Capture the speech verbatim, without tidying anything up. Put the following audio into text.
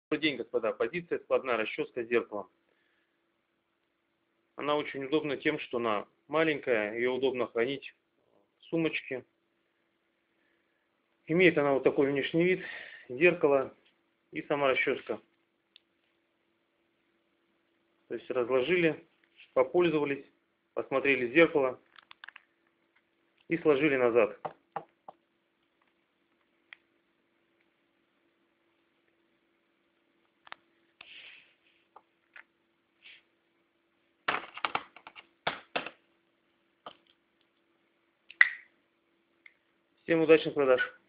Добрый день, господа. Позиция складная расческа с зеркалом. Она очень удобна тем, что она маленькая, ее удобно хранить в сумочке. Имеет она вот такой внешний вид, зеркало и сама расческа. То есть разложили, попользовались, посмотрели в зеркало и сложили назад. Всем удачных продаж!